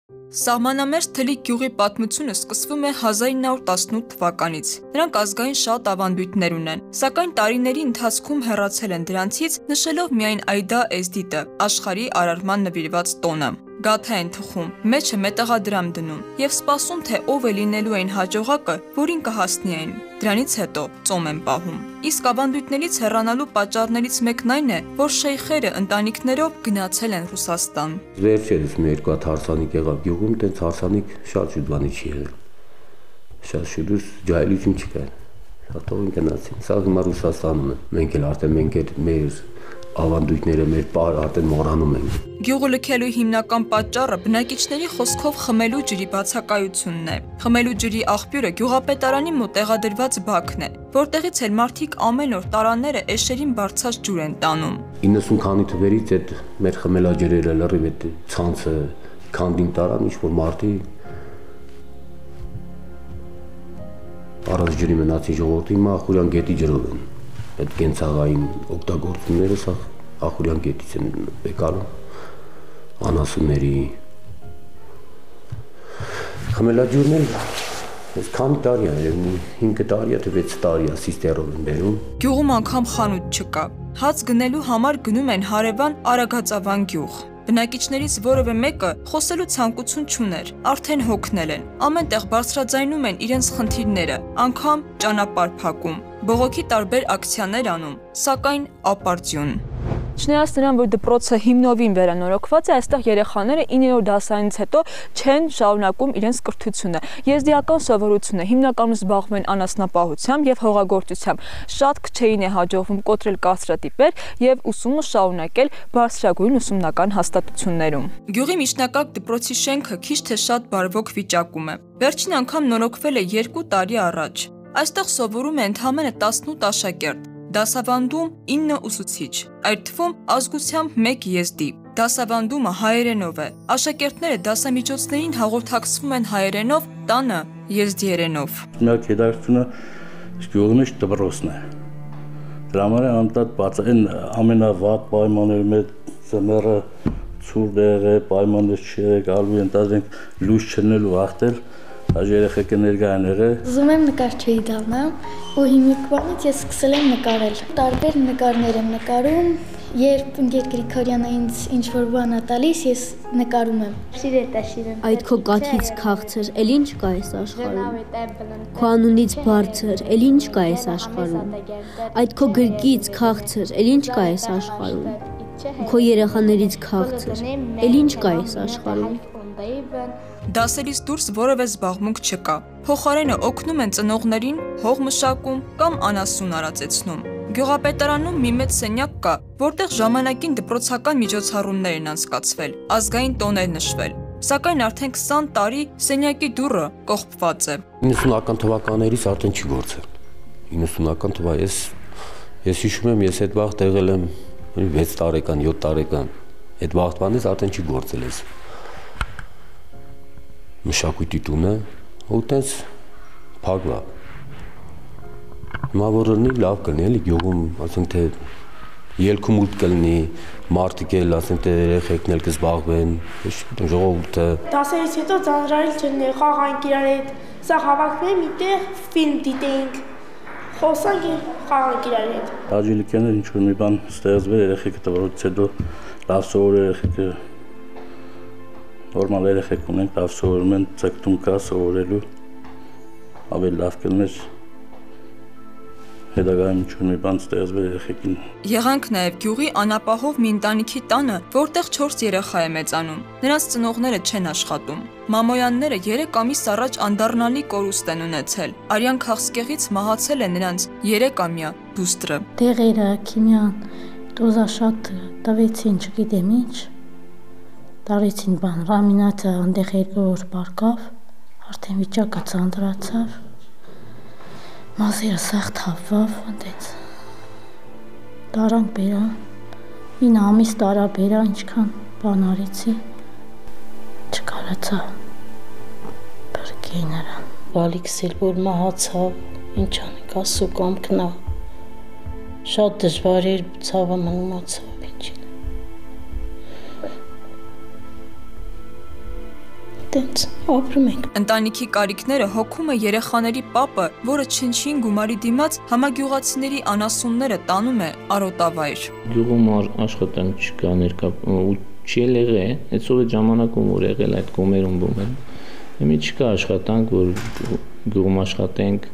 Սահմանամերձ Թլիկ գյուղի պատմությունը սկսվում է 1918 թվականից։ Նրանք ազգային շատ ավանդույթներ ունեն, սակայն տարիների ընթացքում հեռացել են դրանցից, նշելով միայն Այդա Էզդիտը, աշխարհի արարման նվիրված տոնը։ Գաթա են թխում, մեջը մետաղադրամ դնում եւ սպասում, թե ով է լինելու այն հաջողակը, որին կհասնի այն։ Դրանից հետո ծոմ են պահում։ Իսկ ավանդույթներից հեռանալու պատճառներից մեկն այն է, որ շեյխերը ընտանիքներով գնացել են Ռուսաստան։ Վերջերս մի երկու հատ հարսանիք եղավ գյուղում, տենց հարսանիք շատ շուտ բանի չի եղել։ Շատ շուտ ջահելություն չկա։ Հատողին գնացին։ Սա հիմա Ռուսաստանում է։ Մենք էլ մեր ավանդույթները մեր պար արդեն մոռանում ենք։ Գյուղը լքելու հիմնական պատճառը բնակիչների խոսքով խմելու ջրի բացակայությունն է։ Խմելու ջրի աղբյուրը գյուղապետարանի մոտ տեղադրված բաքն է, որտեղից էլ մարդիկ ամեն օր տարաները էշերին բարձած ջուր են տանում։ 90 քանի թվերից այդ մեր խմելաջրերը լրիվ այդ ցանցը քանդին տարան, ինչ որ մարդի առանց ջրի մնացի ժողովրդի հիմա Ախուրյան գետի ջրով են։ Այդ կենցաղային օգտագործումները սա Ախուրյան գետից են եկալու անասունների խմելաջուրն էլ այս քանի տարի է, 5 տարի է, թե 6 տարի է սիստերով են բերում։ Գյուղում անգամ խանութ չկա։ Հաց գնելու համար գնում են հարևան Արագածավան գյուղ։ Բնակիչներից որևէ մեկը խոսելու ցանկություն չուներ, արդեն հոգնել են։ Ամեն տեղ բարձրաձայնում են իրենց խնդիրները, անգամ ճանապարհ փակում, բողոքի տարբեր ակցիաներ անում, սակայն ապարդյուն։ Չնայած նրան, որ դպրոցը հիմնովին վերանորոգված է, այստեղ երեխաները 9-րդ դասարանից հետո չեն շարունակում իրենց կրթությունը։ Եզդիական սովորությունը հիմնականում զբաղվում են անասնապահությամբ եւ հողագործությամբ։ Շատ քչեին է հաջողվում կոտրել կարծրատիպեր եւ ուսումը շարունակել բարձրագույն ուսումնական հաստատություններում։ Գյուղի միջնակարգ դպրոցի շենքը քիչ թե շատ բարվոք վիճակում է։ Վերջին անգամ նորոգվել է 2 տարի առաջ։ Այստեղ սովորում է ընդամենը 18 աշակերտ։ Դասավանդում 9 ուսուցիչ, այդ թվում ազգությամբ 1 եզդի։ Դասավանդումը հայերենով է։ Աշակերտները դասամիջոցներին հաղորդակցվում են հայերենով, տանը եզդիերենով։ Միակ հետաքրքրությունը գյուղի մեջ դպրոցն է։ Դրա համար անտառ բացային ամենավատ պայմաններում է ծմերը ցուրտ եղե, պայմաններ չեղալու ընտրենք լույս չնելու ախտել։ Այս երեխեքը ներկա են եղել։ Ուզում եմ նկարչուհի դառնալ, ու հիմիկվանից ես սկսել եմ նկարել։ Տարբեր նկարներ եմ նկարում, երբ ընկեր Գրիգորյանը ինձ ինչ-որ բան է տալիս, ես նկարում եմ։ Այդ քո կաթից քաղցր, էլ ինչ կա այս աշխարհում։ Քո անունից բարձր, էլ ինչ կա այս աշխարհում։ Այդ քո գրկից քաղցր, էլ ինչ կա այս աշխարհում։ Քո երեխաներից քաղցր, էլ ինչ կա այս աշխարհում։ Դասերից դուրս որևէ զբաղմունք չկա։ Փոխարենը օգնում են ծնողներին հող մշակում կամ անասուն արածեցնում։ Գյուղապետարանում մի մեծ սենյակ կա, որտեղ ժամանակին դպրոցական միջոցառումներ են անցկացվել, ազգային տոներ նշվել։ Սակայն արդեն 20 տարի սենյակի դուռը կողպված է։ 90-ական թվականներից արդեն չի գործել։ 90-ական թվա ես հիշում եմ, ես այդ վաղ տեղել եմ 6 տարեկան, 7 տարեկան։ Այդ վաղտվանից արդեն չի գործել ես։ Մշակույթի տունը ու տենց փակվա։ Հիմա որ լինի լավ կլինի, էլի գյուղում, ասենք թե ելքում ուտ կլինի, մարդիկ էլ ասենք թե երեխեքն էլ կզբաղվեն, ժողովուրդը։ Դասերից հետո ծանրարել չլինի, խաղանք իրար հետ, սա հավաքվենք միտեղ ֆիլմ դիտենք, խոսանք եւ խաղանք իրար հետ։ Աջելիկյաններ ինչ-որ մի բան ստեղծվել երեխեքը տվարից հետո լավ սովոր երեխեքը նորմալ երեխեք ունենք, լավ սովորում են, ցկտում կա սովորելու, ավելի լավ կլներ հետագայում ինչ-որ մի բան ստեղծվել երեխեքին։ Եղանք նաև գյուղի անապահով մի ընտանիքի տանը, որտեղ 4 երեխա է մեծանում։ Նրանց ծնողները չեն աշխատում։ Մամոյանները 3 ամիս առաջ անդառնալի կորուստ են ունեցել։ Արյան քաղցկեղից մահացել է նրանց 3-ամյա դուստրը։ Դեղերը, քիմիան, դոզաշատ տվեցին, չգիտեմ ինչ։ Տարեցին բան, ռամինատը անդեղ 2 օր պարկավ, արդեն վիճակը ծանրացավ, մազերը սաղ թավվավ, ընդեց, տարանք բերան, 9 ամիս տարա բերա, ինչքան բան արեցի, չկարացա, բրկեի նրան։ Բալիքս էլ որ մահացավ, ինչ անենք ասու կամքնա, շատ դժվար էր ցավը մնացավ, ինչին։ Տենց ապրում ենք։ Ընտանիքի կարիքները հոգում է երեխաների պապը, որը չնչին գումարի դիմաց համագյուղացիների անասունները տանում է արոտավայր։ Գյուղում աշխատանք չկա ներկա ու չի եղել, այսօր այդ ժամանակում որ եղել այդ կոմերում բոմել։ Հիմա չկա աշխատանք, որ գյուղում աշխատենք։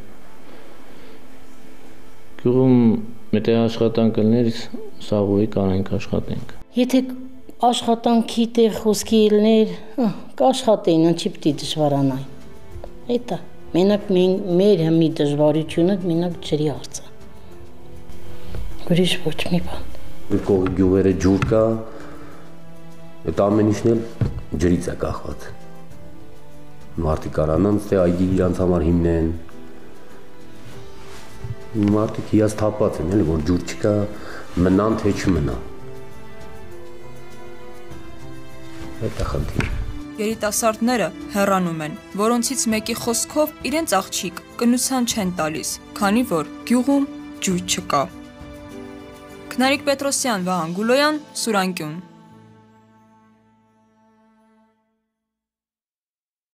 Գյուղում մտե աշխատանք կլներ, սաղուի կարանք աշխատենք։ Եթե աշխատանքի տեղ խոսքի ելներ, կաշխատեին, ինչի պիտի դժվարանային։ Էտա, մենակ մեր հիմի դժվարությունը մենակ ջրի հարցը։ Ուրիշ ոչ մի բան։ Կողի գյուղերը ջուր կա, այդ ամեն ինչն էլ ջրից է կախված։ Մարդիկ կարանան ստե այգի իրանց համար հիմնեն։ Մարդիկ հիասթափված են, էլի որ ջուր չկա, մնան թե չմնա։ Այդ է խնդիրը։ Երիտասարդները հեռանում են, որոնցից մեկի խոսքով իրենց աղջիկ կնության չեն տալիս, քանի որ գյուղում ջուր չկա։ Քնարիկ Պետրոսյան, Վահան Գուլոյան, Սուրանկյուն։